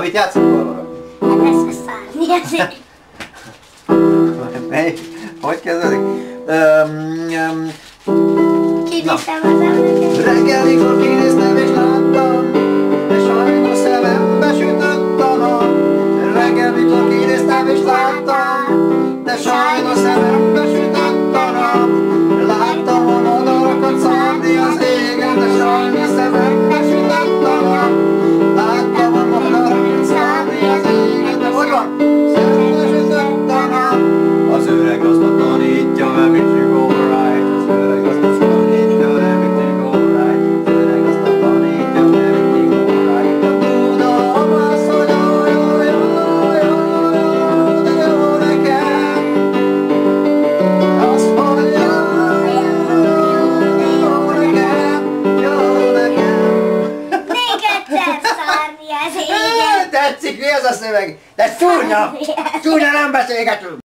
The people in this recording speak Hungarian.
Mit játszunk valóra? Hát ez a szárny azért. Hogy kezdődik? Kinéztem az emléket. Reggel, mikor kinéztem és láttam, de sajnos szemembe sütött a nap. Reggel, mikor kinéztem és láttam, de sajnos szemembe sütött a nap. Láttam a madarakat szállni az égen, de sajnos szemembe sütött a nap. Láttam a madarakat szállni az égen, de hogy van? Szemembe sütött a nap. Az öreg azt a tanítja, everything alright. Az öreg azt a tanítja, everything alright. Az öreg azt a tanítja, everything alright. Tudom azt, hogy jó, de jó nekem. Azt mondja, jó nekem. Még egyszer szárny az égen. Tetszik, mi ez a szöveg? De csúnya! Csúnya, nem beszélgetünk!